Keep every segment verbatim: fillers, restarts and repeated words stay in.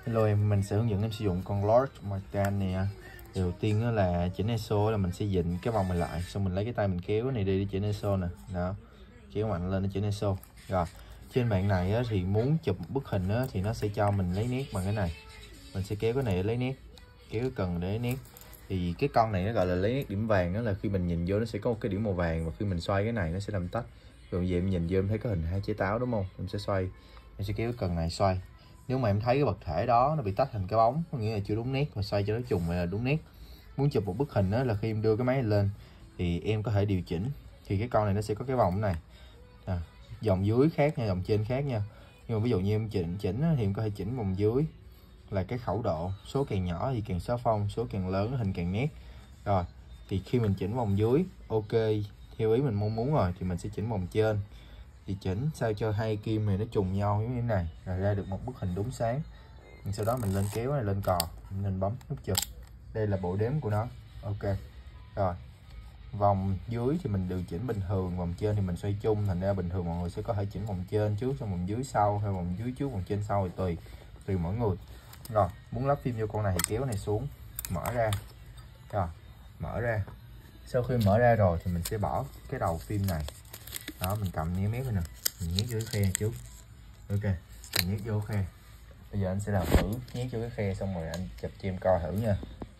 Hello em, mình sẽ hướng dẫn em sử dụng con Lord Marcan nè. Đầu tiên đó là chỉnh i ét o, là mình sẽ dịnh cái vòng này lại, xong mình lấy cái tay mình kéo cái này đi để chỉnh i ét o nè. Đó, kéo mạnh lên để chỉnh i ét o. Rồi, trên bạn này á, thì muốn chụp một bức hình á, thì nó sẽ cho mình lấy nét bằng cái này. Mình sẽ kéo cái này để lấy nét, kéo cái cần để lấy nét. Thì cái con này nó gọi là lấy nét điểm vàng, đó là khi mình nhìn vô nó sẽ có một cái điểm màu vàng, và khi mình xoay cái này nó sẽ làm tách. Rồi vậy em nhìn vô em thấy có hình hai trái táo đúng không? Em sẽ xoay, em sẽ kéo cái cần này xoay. Nếu mà em thấy cái vật thể đó nó bị tách thành cái bóng, có nghĩa là chưa đúng nét, và xoay cho nó trùng là đúng nét. Muốn chụp một bức hình đó là khi em đưa cái máy lên thì em có thể điều chỉnh. Thì cái con này nó sẽ có cái vòng này à, dòng dưới khác nha, dòng trên khác nha. Nhưng mà ví dụ như em chỉnh chỉnh thì em có thể chỉnh vòng dưới là cái khẩu độ, số càng nhỏ thì càng xóa phông, số càng lớn hình càng nét. Rồi thì khi mình chỉnh vòng dưới ok theo ý mình mong muốn rồi thì mình sẽ chỉnh vòng trên, thì chỉnh sao cho hai kim này nó trùng nhau giống như thế này, rồi ra được một bức hình đúng sáng. Sau đó mình lên kéo này lên cò, mình bấm nút chụp. Đây là bộ đếm của nó. Ok rồi, vòng dưới thì mình điều chỉnh bình thường, vòng trên thì mình xoay chung, thành ra bình thường mọi người sẽ có thể chỉnh vòng trên trước xong vòng dưới sau, hay vòng dưới trước vòng trên sau, thì tùy tùy mỗi người. Rồi muốn lắp phim vô con này thì kéo này xuống, mở ra. Rồi mở ra, sau khi mở ra rồi thì mình sẽ bỏ cái đầu phim này. Đó, mình cầm nhé mép này nè, mình nhét vô cái khe trước. Ok, mình nhét vô cái khe. Bây giờ anh sẽ làm thử nhét vô cái khe, xong rồi anh chụp cho em coi thử nha.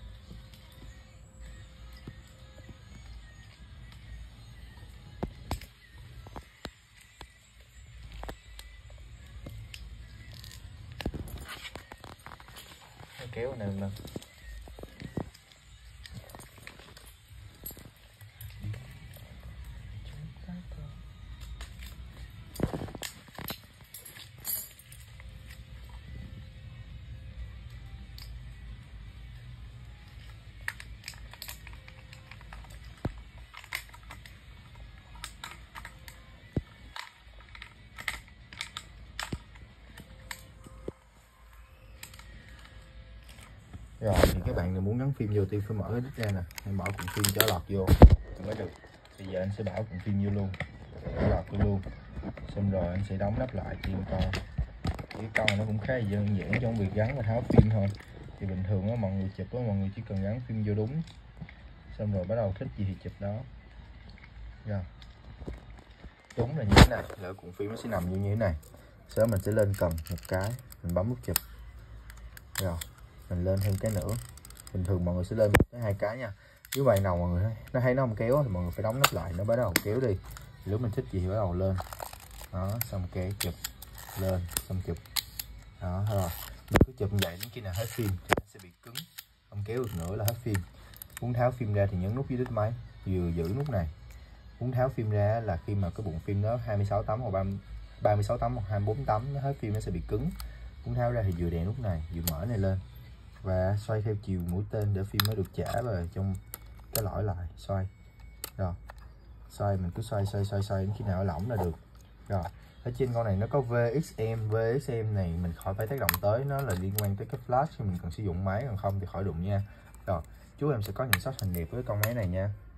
Kéo này lên. Rồi thì các bạn muốn gắn phim vô thì phải mở cái đít ra nè, hãy bỏ cụm phim trở lọt vô thì mới được. Bây giờ anh sẽ bảo cụm phim vô luôn, trở lọt vô luôn, xong rồi anh sẽ đóng nắp lại cho em coi. Cái con này nó cũng khá là đơn giản trong việc gắn và tháo phim thôi. Thì bình thường á, mọi người chụp á, mọi người chỉ cần gắn phim vô đúng, xong rồi bắt đầu thích gì thì chụp đó. Rồi đúng là như thế này, là cụm phim nó sẽ nằm như thế này. Sau đó mình sẽ lên cần một cái, mình bấm nút chụp. Rồi mình lên thêm cái nữa. Bình thường mọi người sẽ lên một cái hai cái nha. Nếu bài nào mọi người thấy, nó thấy nó không kéo thì mọi người phải đóng nắp lại, nó bắt đầu kéo đi. Lúc mình thích gì thì bắt đầu lên. Đó, xong kéo chụp lên, xong chụp. Đó rồi, mình cứ chụp như vậy đến khi nào hết phim thì nó sẽ bị cứng, không kéo được nữa là hết phim. Muốn tháo phim ra thì nhấn nút dưới đít máy, vừa giữ nút này. Muốn tháo phim ra là khi mà cái bụng phim nó hai mươi sáu tấm hoặc ba mươi sáu tấm hoặc hai mươi bốn tấm, nó hết phim nó sẽ bị cứng. Muốn tháo ra thì vừa đè nút này, vừa mở này lên và xoay theo chiều mũi tên để phim mới được trả vào trong cái lõi lại. Xoay rồi, xoay mình cứ xoay xoay xoay xoay đến khi nào nó lỏng là được. Rồi ở trên con này nó có vê ích em, vê ích em này mình khỏi phải tác động tới, nó là liên quan tới cái flash khi mình cần sử dụng máy, còn không thì khỏi đụng nha. Rồi chúc em sẽ có những shot hình đẹp với con máy này nha.